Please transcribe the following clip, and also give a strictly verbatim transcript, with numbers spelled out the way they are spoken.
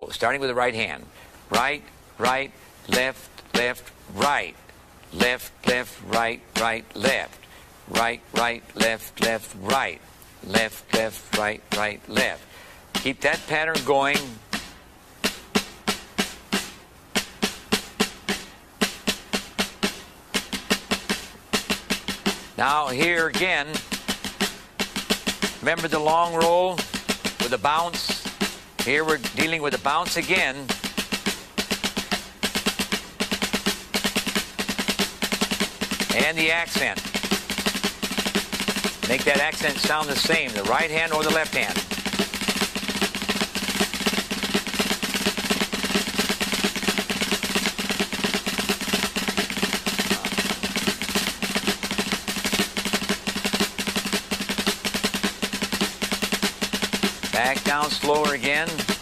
Starting with the right hand. Right, right, left, left, right. Left, left, right, right, left. Right, right, left, left, right. Left, left, right, right, left. Keep that pattern going. Now here again, remember the long roll with the bounce? Here we're dealing with the bounce again. And the accent. Make that accent sound the same, the right hand or the left hand. Back down slower again.